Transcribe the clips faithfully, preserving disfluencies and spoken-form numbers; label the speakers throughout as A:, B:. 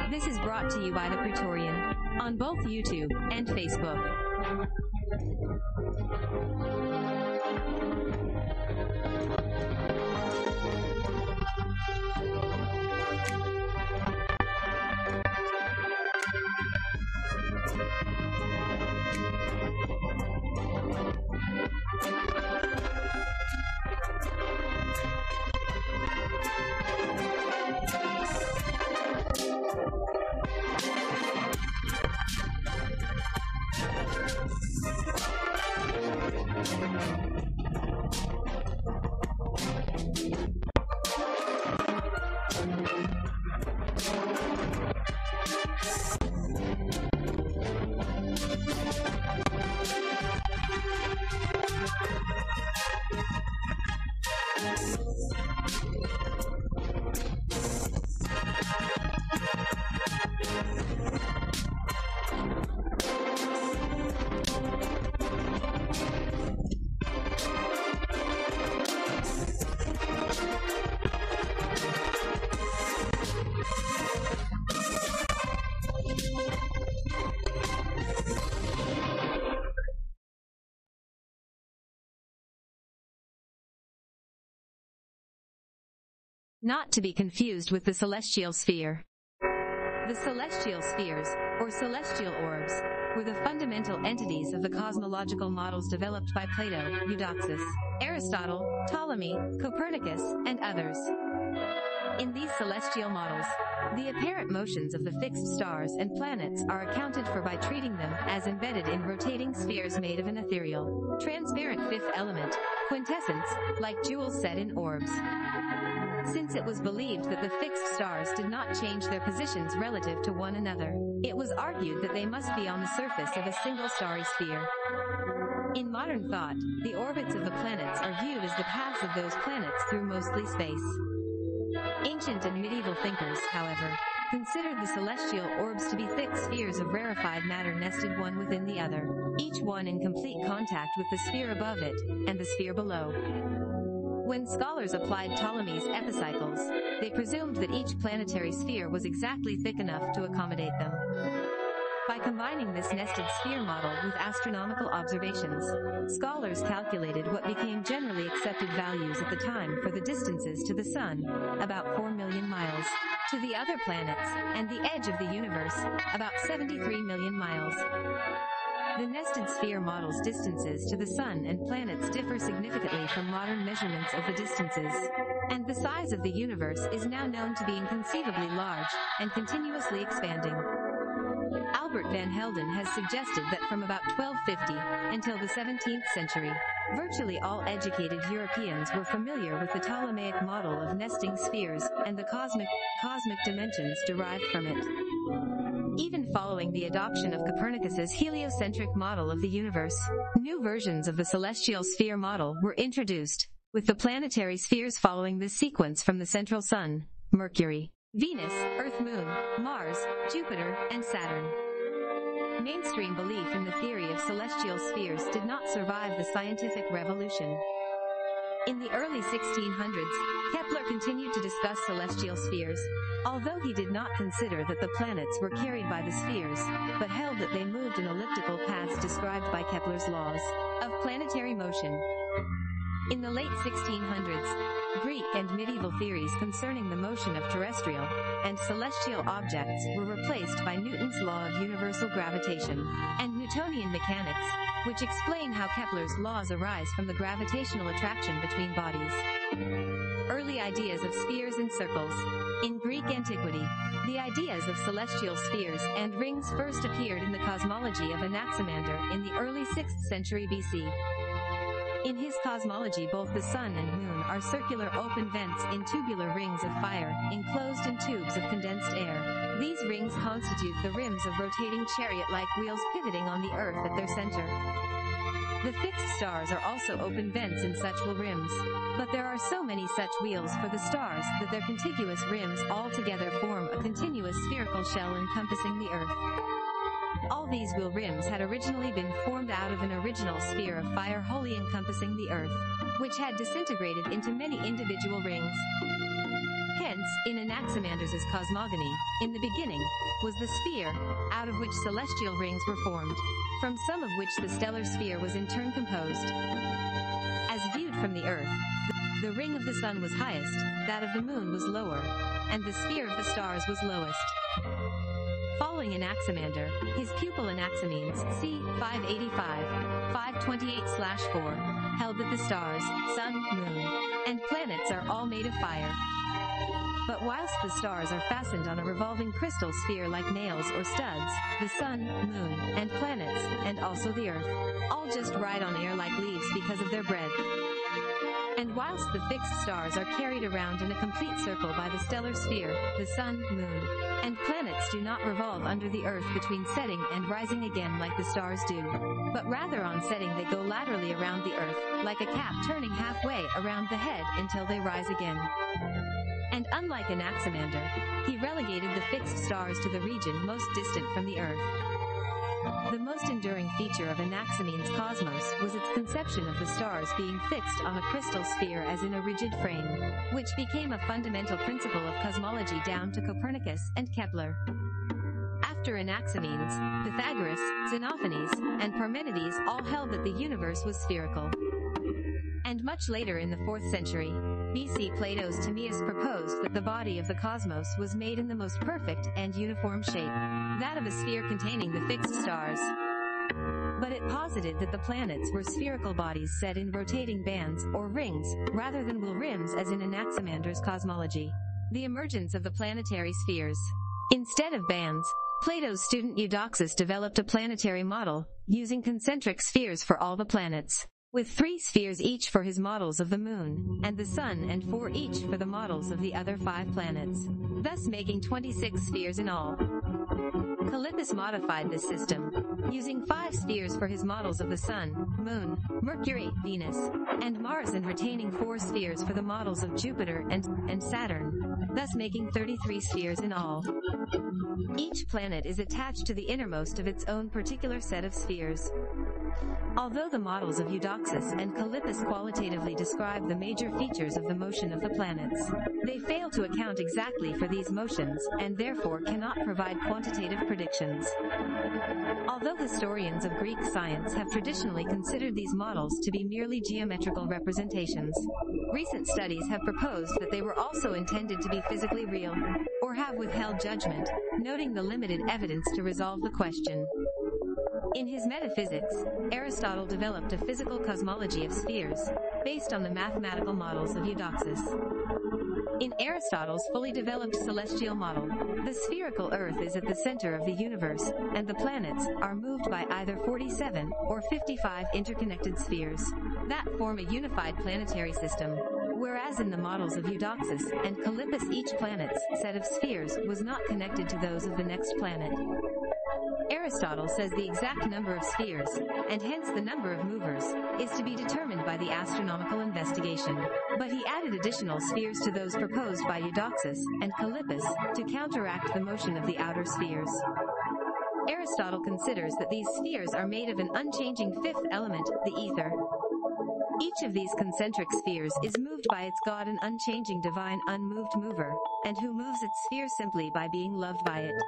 A: This is brought to you by the Praetorian on both YouTube and Facebook. Not to be confused with the celestial sphere. The celestial spheres, or celestial orbs, were the fundamental entities of the cosmological models developed by Plato, Eudoxus, Aristotle, Ptolemy, Copernicus, and others. In these celestial models, the apparent motions of the fixed stars and planets are accounted for by treating them as embedded in rotating spheres made of an ethereal, transparent fifth element, quintessence, like jewels set in orbs. Since it was believed that the fixed stars did not change their positions relative to one another, it was argued that they must be on the surface of a single starry sphere. In modern thought, the orbits of the planets are viewed as the paths of those planets through mostly space. Ancient and medieval thinkers, however, considered the celestial orbs to be thick spheres of rarefied matter nested one within the other, each one in complete contact with the sphere above it, and the sphere below. When scholars applied Ptolemy's epicycles, they presumed that each planetary sphere was exactly thick enough to accommodate them. By combining this nested sphere model with astronomical observations, scholars calculated what became generally accepted values at the time for the distances to the Sun, about four million miles, to the other planets, and the edge of the universe, about seventy-three million miles. The nested sphere model's distances to the Sun and planets differ significantly from modern measurements of the distances, and the size of the universe is now known to be inconceivably large and continuously expanding. Albert van Helden has suggested that from about twelve fifty until the seventeenth century, virtually all educated Europeans were familiar with the Ptolemaic model of nesting spheres and the cosmic, cosmic dimensions derived from it. Even following the adoption of Copernicus's heliocentric model of the universe, new versions of the celestial sphere model were introduced, with the planetary spheres following this sequence from the central Sun, Mercury, Venus, Earth, Moon, Mars, Jupiter, and Saturn. Mainstream belief in the theory of celestial spheres did not survive the scientific revolution. In the early sixteen hundreds, Kepler continued to discuss celestial spheres, although he did not consider that the planets were carried by the spheres, but held that they moved in elliptical paths described by Kepler's laws of planetary motion. In the late sixteen hundreds, Greek and medieval theories concerning the motion of terrestrial and celestial objects were replaced by Newton's law of universal gravitation and Newtonian mechanics, which explain how Kepler's laws arise from the gravitational attraction between bodies. Early ideas of spheres and circles. In Greek antiquity, the ideas of celestial spheres and rings first appeared in the cosmology of Anaximander in the early sixth century B C. In his cosmology, both the Sun and Moon are circular open vents in tubular rings of fire, enclosed in tubes of condensed air. These rings constitute the rims of rotating chariot-like wheels pivoting on the Earth at their center. The fixed stars are also open vents in such wheel rims, but there are so many such wheels for the stars that their contiguous rims all together form a continuous spherical shell encompassing the Earth. All these wheel rims had originally been formed out of an original sphere of fire wholly encompassing the Earth, which had disintegrated into many individual rings. Hence, in Anaximander's cosmogony, in the beginning, was the sphere, out of which celestial rings were formed, from some of which the stellar sphere was in turn composed. As viewed from the earth, the, the ring of the sun was highest, that of the moon was lower, and the sphere of the stars was lowest. Following Anaximander, his pupil Anaximenes, c. five eighty-five, five twenty-eight to four, held that the stars, sun, moon, and planets are all made of fire. But whilst the stars are fastened on a revolving crystal sphere like nails or studs, the sun, moon, and planets, and also the earth, all just ride on air like leaves because of their breadth. And whilst the fixed stars are carried around in a complete circle by the stellar sphere, the sun, moon, and planets do not revolve under the earth between setting and rising again like the stars do, but rather on setting they go laterally around the earth, like a cap turning halfway around the head until they rise again. And unlike Anaximander, he relegated the fixed stars to the region most distant from the earth. The most enduring feature of Anaximenes' cosmos was its conception of the stars being fixed on a crystal sphere as in a rigid frame, which became a fundamental principle of cosmology down to Copernicus and Kepler. After Anaximenes, Pythagoras, Xenophanes, and Parmenides all held that the universe was spherical. And much later in the fourth century B C, Plato's Timaeus proposed that the body of the cosmos was made in the most perfect and uniform shape, that of a sphere containing the fixed stars. But it posited that the planets were spherical bodies set in rotating bands or rings, rather than wheel rims as in Anaximander's cosmology. The emergence of the planetary spheres. Instead of bands, Plato's student Eudoxus developed a planetary model, using concentric spheres for all the planets, with three spheres each for his models of the moon, and the sun, and four each for the models of the other five planets, thus making twenty-six spheres in all. Callippus modified this system, using five spheres for his models of the sun, moon, Mercury, Venus, and Mars, and retaining four spheres for the models of Jupiter and, and Saturn, thus making thirty-three spheres in all. Each planet is attached to the innermost of its own particular set of spheres. Although the models of Eudoxus and Callippus qualitatively describe the major features of the motion of the planets, they fail to account exactly for these motions, and therefore cannot provide quantitative predictions. Although historians of Greek science have traditionally considered these models to be merely geometrical representations, recent studies have proposed that they were also intended to be physically real, or have withheld judgment, noting the limited evidence to resolve the question. In his Metaphysics, Aristotle developed a physical cosmology of spheres, based on the mathematical models of Eudoxus. In Aristotle's fully developed celestial model, the spherical Earth is at the center of the universe, and the planets are moved by either forty-seven or fifty-five interconnected spheres that form a unified planetary system, whereas in the models of Eudoxus and Callippus each planet's set of spheres was not connected to those of the next planet. Aristotle says the exact number of spheres, and hence the number of movers, is to be determined by the astronomical investigation, but he added additional spheres to those proposed by Eudoxus and Callippus to counteract the motion of the outer spheres. Aristotle considers that these spheres are made of an unchanging fifth element, the ether. Each of these concentric spheres is moved by its God, an unchanging divine unmoved mover, and who moves its sphere simply by being loved by it.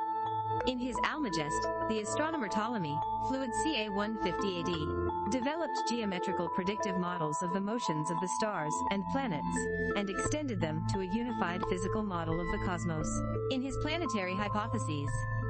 A: In his Almagest, the astronomer Ptolemy, fluid ca one fifty A D, developed geometrical predictive models of the motions of the stars and planets, and extended them to a unified physical model of the cosmos, in his planetary hypotheses.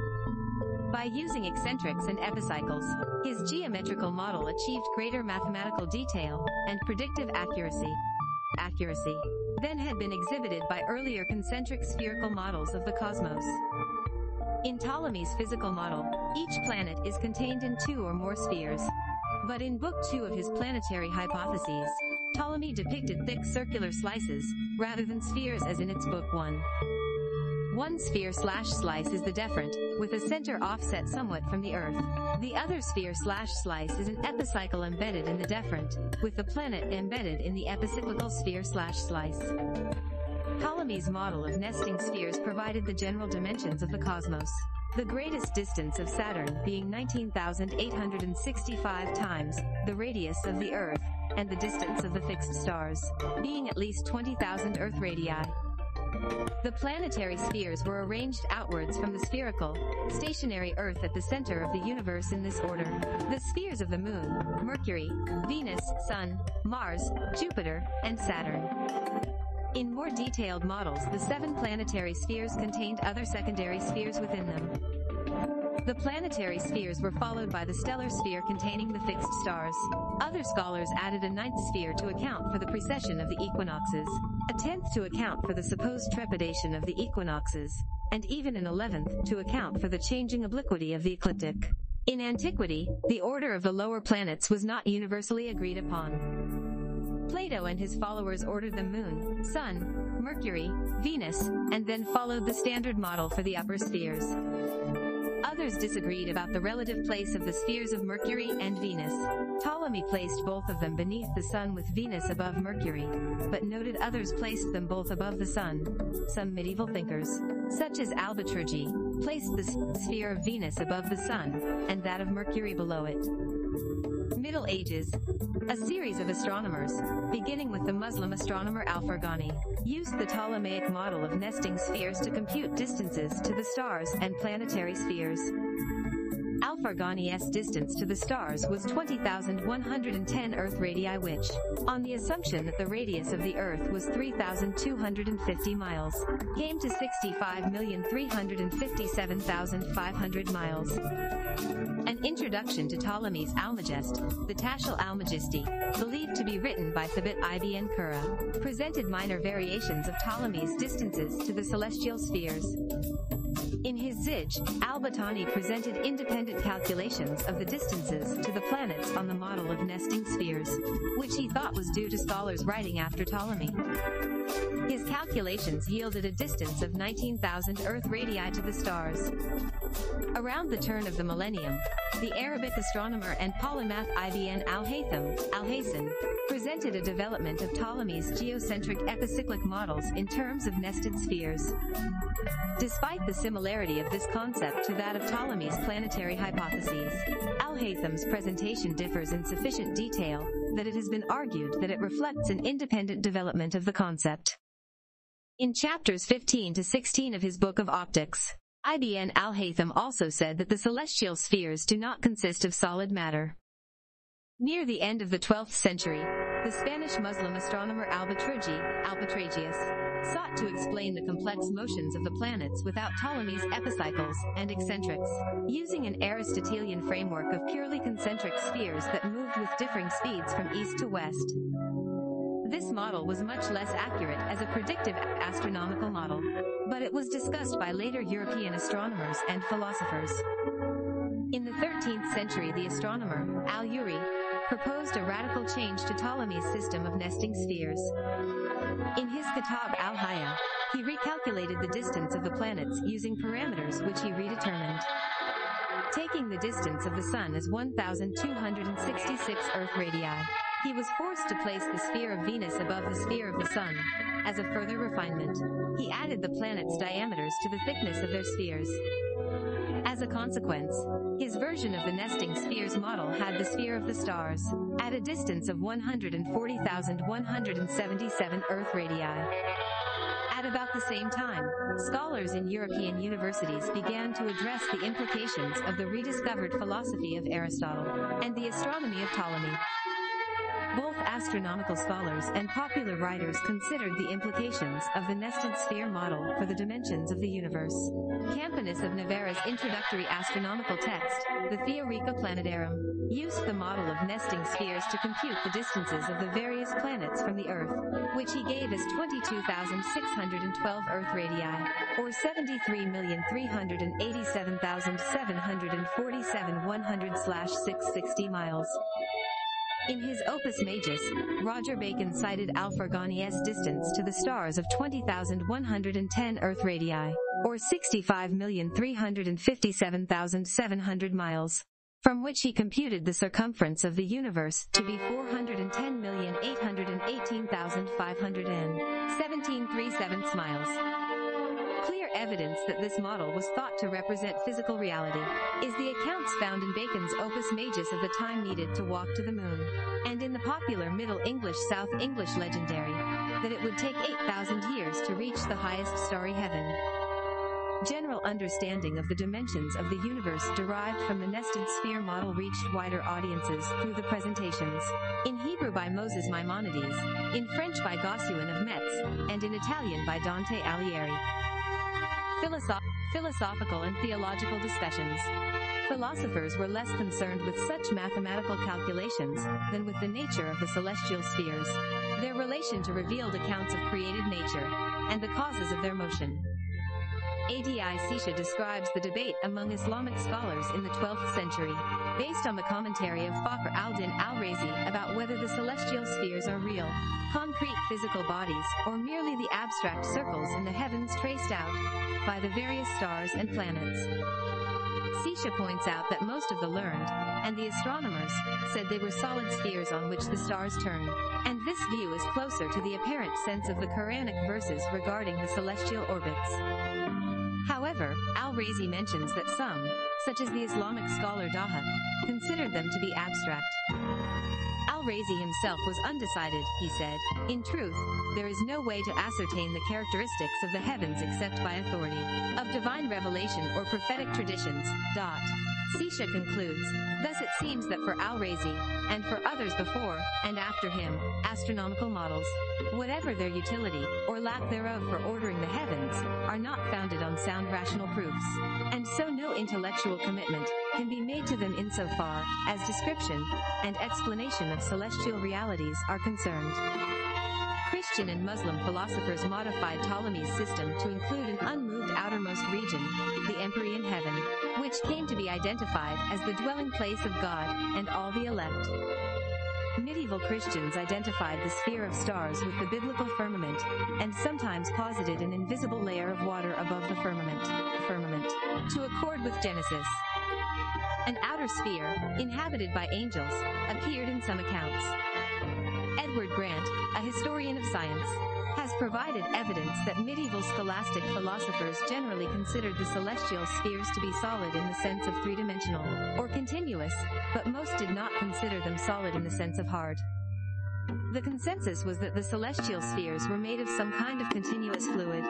A: By using eccentrics and epicycles, his geometrical model achieved greater mathematical detail and predictive accuracy, accuracy than had been exhibited by earlier concentric spherical models of the cosmos. In Ptolemy's physical model, each planet is contained in two or more spheres. But in Book two of his planetary hypotheses, Ptolemy depicted thick circular slices, rather than spheres as in its Book one. One sphere slash slice is the deferent, with a center offset somewhat from the Earth. The other sphere slash slice is an epicycle embedded in the deferent, with the planet embedded in the epicyclical sphere slash slice. Ptolemy's model of nesting spheres provided the general dimensions of the cosmos, the greatest distance of Saturn being nineteen thousand eight hundred sixty-five times the radius of the Earth, and the distance of the fixed stars being at least twenty thousand Earth radii. The planetary spheres were arranged outwards from the spherical, stationary Earth at the center of the universe in this order. The spheres of the Moon, Mercury, Venus, Sun, Mars, Jupiter, and Saturn. In more detailed models, the seven planetary spheres contained other secondary spheres within them. The planetary spheres were followed by the stellar sphere containing the fixed stars. Other scholars added a ninth sphere to account for the precession of the equinoxes, a tenth to account for the supposed trepidation of the equinoxes, and even an eleventh to account for the changing obliquity of the ecliptic. In antiquity, the order of the lower planets was not universally agreed upon. Plato and his followers ordered the Moon, Sun, Mercury, Venus, and then followed the standard model for the upper spheres. Others disagreed about the relative place of the spheres of Mercury and Venus. Ptolemy placed both of them beneath the Sun with Venus above Mercury, but noted others placed them both above the Sun. Some medieval thinkers, such as Albatrogi, placed the sphere of Venus above the Sun, and that of Mercury below it. Middle Ages. A series of astronomers, beginning with the Muslim astronomer Al-Farghani, used the Ptolemaic model of nesting spheres to compute distances to the stars and planetary spheres. Al-Farghani's distance to the stars was twenty thousand one hundred ten Earth radii, which, on the assumption that the radius of the Earth was three thousand two hundred fifty miles, came to sixty-five million three hundred fifty-seven thousand five hundred miles. An introduction to Ptolemy's Almagest, the Tashil Almagisti, believed to be written by Thabit ibn Qurra, presented minor variations of Ptolemy's distances to the celestial spheres. In his Zij, al-Battani presented independent calculations of the distances to the planets on the model of nesting spheres, which he thought was due to scholars writing after Ptolemy. His calculations yielded a distance of nineteen thousand Earth radii to the stars. Around the turn of the millennium, the Arabic astronomer and polymath Ibn al-Haytham, al-Haysan, presented a development of Ptolemy's geocentric epicyclic models in terms of nested spheres. Despite the similarity of this concept to that of Ptolemy's planetary hypotheses, al-Haytham's presentation differs in sufficient detail that it has been argued that it reflects an independent development of the concept. In chapters fifteen to sixteen of his Book of Optics, Ibn al-Haytham also said that the celestial spheres do not consist of solid matter. Near the end of the twelfth century, the Spanish Muslim astronomer Albatrogi, Albatragius, sought to explain the complex motions of the planets without Ptolemy's epicycles and eccentrics, using an Aristotelian framework of purely concentric spheres that moved with differing speeds from east to west. This model was much less accurate as a predictive astronomical model, but it was discussed by later European astronomers and philosophers. In the thirteenth century, the astronomer, Al-Uri, proposed a radical change to Ptolemy's system of nesting spheres. In his Kitab al-Hayya, he recalculated the distance of the planets using parameters which he redetermined. Taking the distance of the Sun as one thousand two hundred sixty-six Earth radii, he was forced to place the sphere of Venus above the sphere of the Sun. As a further refinement, he added the planets' diameters to the thickness of their spheres. As a consequence, his version of the nesting spheres model had the sphere of the stars, at a distance of one hundred forty thousand one hundred seventy-seven Earth radii. At about the same time, scholars in European universities began to address the implications of the rediscovered philosophy of Aristotle and the astronomy of Ptolemy. Both astronomical scholars and popular writers considered the implications of the nested sphere model for the dimensions of the universe. Campanus of Novara's introductory astronomical text, the Theorica Planetarum, used the model of nesting spheres to compute the distances of the various planets from the Earth, which he gave as twenty-two thousand six hundred twelve Earth radii, or seventy-three million three hundred eighty-seven thousand seven hundred forty-seven one hundred slash six hundred sixty miles. In his Opus Majus, Roger Bacon cited Al-Farghani's distance to the stars of twenty thousand one hundred ten Earth radii, or sixty-five million three hundred fifty-seven thousand seven hundred miles, from which he computed the circumference of the universe to be four hundred ten million eight hundred eighteen thousand five hundred seventeen point three seven miles. Clear evidence that this model was thought to represent physical reality is the accounts found in Bacon's Opus Majus of the time needed to walk to the moon, and in the popular Middle English South English legendary, that it would take eight thousand years to reach the highest starry heaven. General understanding of the dimensions of the universe derived from the nested sphere model reached wider audiences through the presentations. In Hebrew by Moses Maimonides, in French by Gossuin of Metz, and in Italian by Dante Alighieri. Philosoph- philosophical and theological discussions. Philosophers were less concerned with such mathematical calculations than with the nature of the celestial spheres, their relation to revealed accounts of created nature, and the causes of their motion. Adi Sisha describes the debate among Islamic scholars in the twelfth century, based on the commentary of Fakhr al-Din al-Razi about whether the celestial spheres are real, concrete physical bodies, or merely the abstract circles in the heavens traced out by the various stars and planets. Sisha points out that most of the learned, and the astronomers, said they were solid spheres on which the stars turn, and this view is closer to the apparent sense of the Quranic verses regarding the celestial orbits. However, al-Razi mentions that some, such as the Islamic scholar Daha, considered them to be abstract. Al-Razi himself was undecided, he said. In truth, there is no way to ascertain the characteristics of the heavens except by authority of divine revelation or prophetic traditions. Dot. Sisha concludes, thus it seems that for al-Razi, and for others before and after him, astronomical models, whatever their utility, or lack thereof for ordering the heavens, are not founded on sound rational proofs, and so no intellectual commitment can be made to them insofar as description and explanation of celestial realities are concerned. Christian and Muslim philosophers modified Ptolemy's system to include an unmoved outermost region, the empyrean heaven, which came to be identified as the dwelling place of God and all the elect. Medieval Christians identified the sphere of stars with the biblical firmament, and sometimes posited an invisible layer of water above the firmament, firmament, to accord with Genesis. An outer sphere, inhabited by angels, appeared in some accounts. Edward Grant, a historian of science, has provided evidence that medieval scholastic philosophers generally considered the celestial spheres to be solid in the sense of three-dimensional, or continuous, but most did not consider them solid in the sense of hard. The consensus was that the celestial spheres were made of some kind of continuous fluid.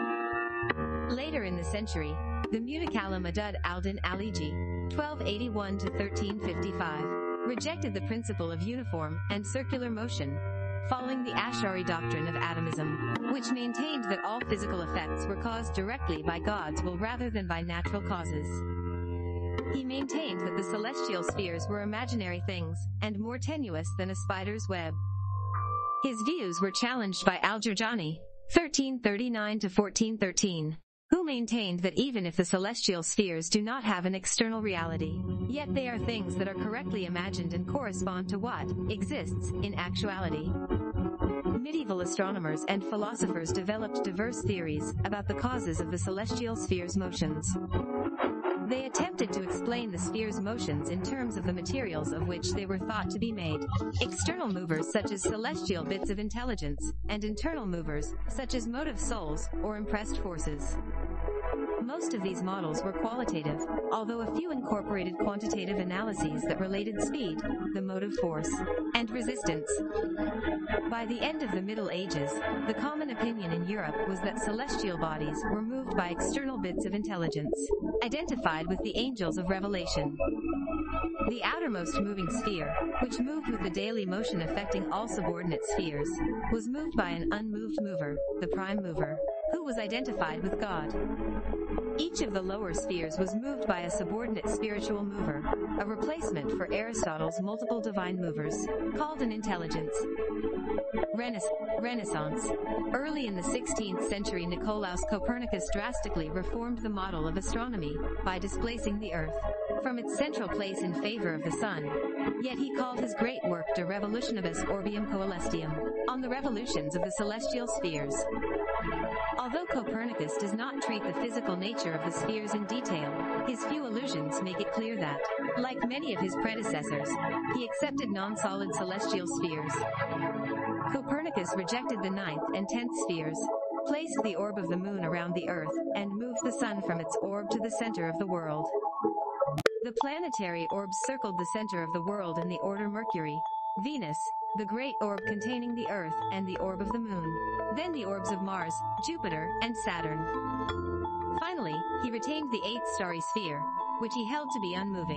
A: Later in the century, the Mutakala Madud al-Din Aliji, twelve eighty-one to thirteen fifty-five, rejected the principle of uniform and circular motion, following the Ash'ari doctrine of atomism, which maintained that all physical effects were caused directly by God's will rather than by natural causes. He maintained that the celestial spheres were imaginary things, and more tenuous than a spider's web. His views were challenged by Al-Jurjani, thirteen thirty-nine to fourteen thirteen, who maintained that even if the celestial spheres do not have an external reality, yet they are things that are correctly imagined and correspond to what exists in actuality. Medieval astronomers and philosophers developed diverse theories about the causes of the celestial spheres' motions. They attempted to explain the sphere's motions in terms of the materials of which they were thought to be made, external movers such as celestial bits of intelligence, and internal movers, such as motive souls, or impressed forces. Most of these models were qualitative, although a few incorporated quantitative analyses that related speed, the motive force, and resistance. By the end of the Middle Ages, the common opinion in Europe was that celestial bodies were moved by external bits of intelligence, identified with the angels of revelation. The outermost moving sphere, which moved with the daily motion affecting all subordinate spheres, was moved by an unmoved mover, the prime mover, who was identified with God. Each of the lower spheres was moved by a subordinate spiritual mover, a replacement for Aristotle's multiple divine movers, called an intelligence. Renais- Renaissance. Early in the sixteenth century, Nicolaus Copernicus drastically reformed the model of astronomy by displacing the Earth from its central place in favor of the Sun. Yet he called his great work De Revolutionibus Orbium Coelestium, on the revolutions of the celestial spheres. Although Copernicus does not treat the physical nature of the spheres in detail, his few allusions make it clear that, like many of his predecessors, he accepted non-solid celestial spheres. Copernicus rejected the ninth and tenth spheres, placed the orb of the moon around the Earth, and moved the sun from its orb to the center of the world. The planetary orbs circled the center of the world in the order Mercury, Venus, the great orb containing the Earth, and the orb of the Moon. Then the orbs of Mars, Jupiter, and Saturn. Finally, he retained the eighth starry sphere, which he held to be unmoving.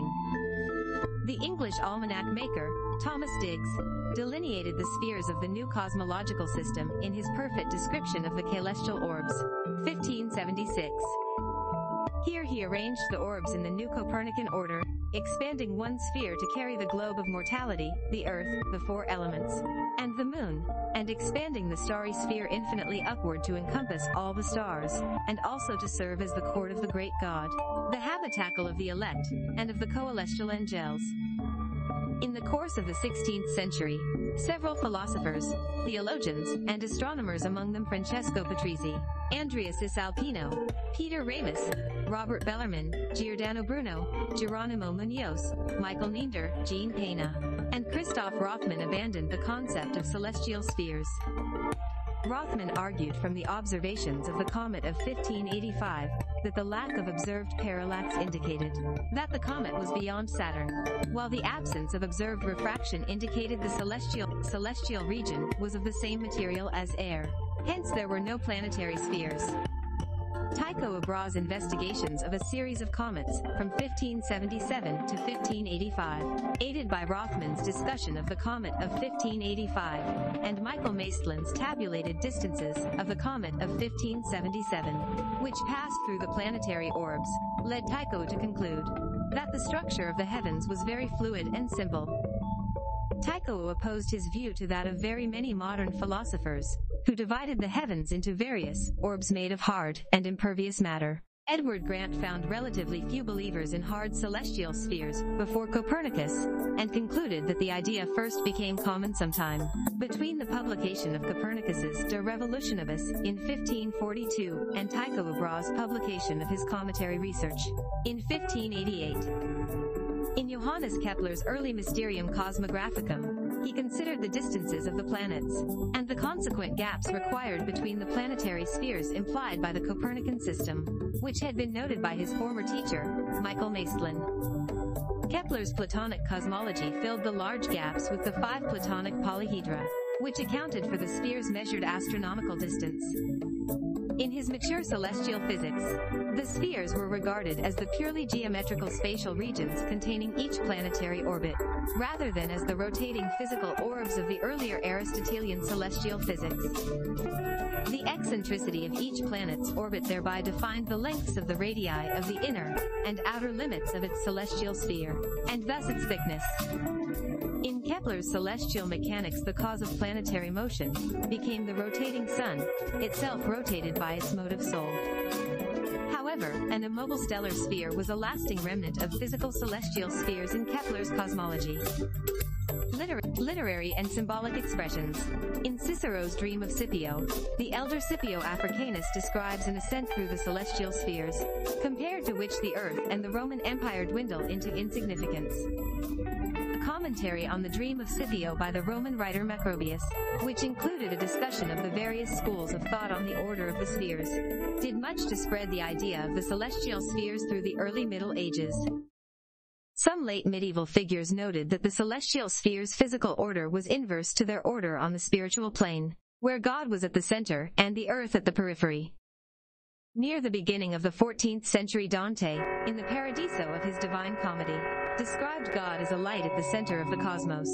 A: The English almanac maker, Thomas Digges, delineated the spheres of the new cosmological system in his perfect description of the celestial orbs, fifteen seventy-six. Here he arranged the orbs in the new Copernican order, expanding one sphere to carry the globe of mortality, the Earth, the four elements, and the Moon, and expanding the starry sphere infinitely upward to encompass all the stars, and also to serve as the court of the great God, the habitacle of the elect, and of the coelestial angels. In the course of the sixteenth century, several philosophers, theologians, and astronomers, among them Francesco Patrizzi, Andrea Cisalpino, Peter Ramus, Robert Bellarmine, Giordano Bruno, Geronimo Munoz, Michael Ninder, Jean Pena, and Christoph Rothman abandoned the concept of celestial spheres. Rothman argued from the observations of the comet of fifteen eighty-five that the lack of observed parallax indicated that the comet was beyond Saturn, while the absence of observed refraction indicated the celestial, celestial region was of the same material as air. Hence there were no planetary spheres. Tycho Brahe's investigations of a series of comets from fifteen seventy-seven to fifteen eighty-five, aided by Rothman's discussion of the comet of fifteen eighty-five, and Michael Maestlin's tabulated distances of the comet of fifteen seventy-seven, which passed through the planetary orbs, led Tycho to conclude that the structure of the heavens was very fluid and simple. Tycho opposed his view to that of very many modern philosophers, who divided the heavens into various orbs made of hard and impervious matter. Edward Grant found relatively few believers in hard celestial spheres before Copernicus, and concluded that the idea first became common sometime between the publication of Copernicus's De Revolutionibus in fifteen forty-two and Tycho Brahe's publication of his cometary research in fifteen eighty-eight. In Johannes Kepler's early Mysterium Cosmographicum, he considered the distances of the planets, and the consequent gaps required between the planetary spheres implied by the Copernican system, which had been noted by his former teacher, Michael Maestlin. Kepler's Platonic cosmology filled the large gaps with the five Platonic polyhedra, which accounted for the sphere's measured astronomical distance. In his mature celestial physics, the spheres were regarded as the purely geometrical spatial regions containing each planetary orbit, rather than as the rotating physical orbs of the earlier Aristotelian celestial physics. The eccentricity of each planet's orbit thereby defined the lengths of the radii of the inner and outer limits of its celestial sphere, and thus its thickness. In Kepler's celestial mechanics, the cause of planetary motion became the rotating sun, itself rotated by its motive soul. However, an immobile stellar sphere was a lasting remnant of physical celestial spheres in Kepler's cosmology. Liter- literary and symbolic expressions. In Cicero's Dream of Scipio, the elder Scipio Africanus describes an ascent through the celestial spheres, compared to which the Earth and the Roman Empire dwindle into insignificance. A commentary on the Dream of Scipio by the Roman writer Macrobius, which included a discussion of the various schools of thought on the order of the spheres, did much to spread the idea of the celestial spheres through the early Middle Ages. Some late medieval figures noted that the celestial spheres' physical order was inverse to their order on the spiritual plane, where God was at the center and the earth at the periphery. Near the beginning of the fourteenth century, Dante, in the Paradiso of his Divine Comedy, described God as a light at the center of the cosmos.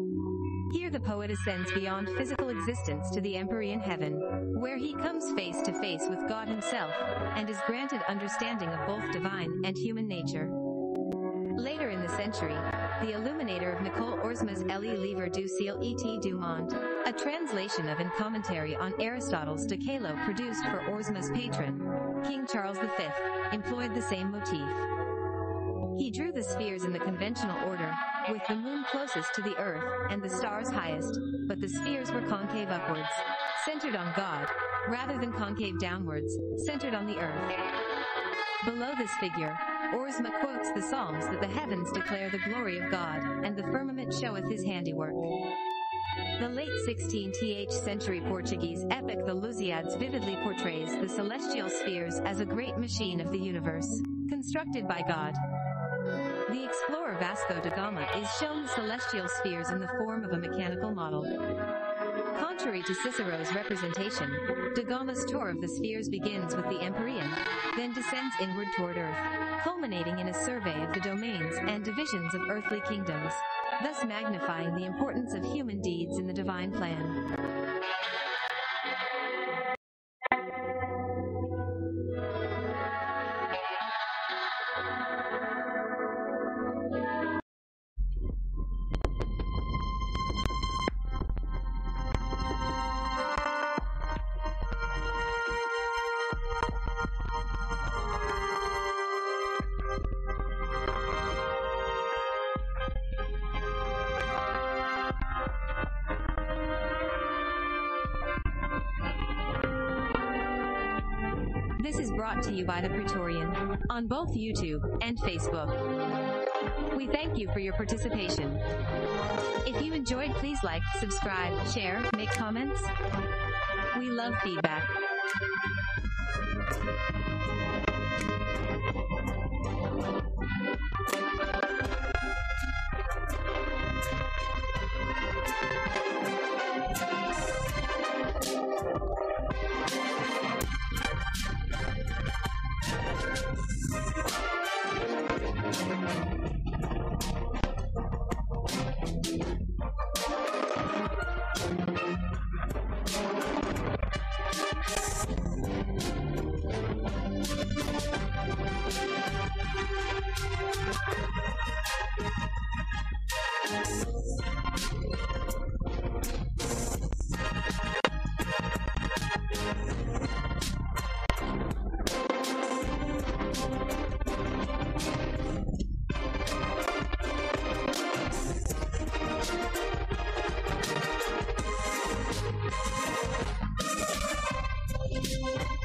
A: Here the poet ascends beyond physical existence to the empyrean heaven, where he comes face to face with God himself, and is granted understanding of both divine and human nature. Later in the century, the illuminator of Nicole Orsma's Elie Livre du Ciel et du Monde, a translation of and commentary on Aristotle's De Caelo produced for Orsma's patron, King Charles the Fifth, employed the same motif. He drew the spheres in the conventional order, with the moon closest to the earth and the stars highest, but the spheres were concave upwards, centered on God, rather than concave downwards, centered on the earth. Below this figure, Orsma quotes the Psalms that the heavens declare the glory of God, and the firmament showeth his handiwork. The late sixteenth century Portuguese epic The Lusíads vividly portrays the celestial spheres as a great machine of the universe, constructed by God. The explorer Vasco da Gama is shown the celestial spheres in the form of a mechanical model. Contrary to Cicero's representation, da Gama's tour of the spheres begins with the Empyrean, then descends inward toward Earth, culminating in a survey of the domains and divisions of earthly kingdoms, thus magnifying the importance of human deeds in the divine plan. This is brought to you by the Praetorian, on both YouTube and Facebook. We thank you for your participation. If you enjoyed, please like, subscribe, share, make comments. We love feedback.
B: Thank you.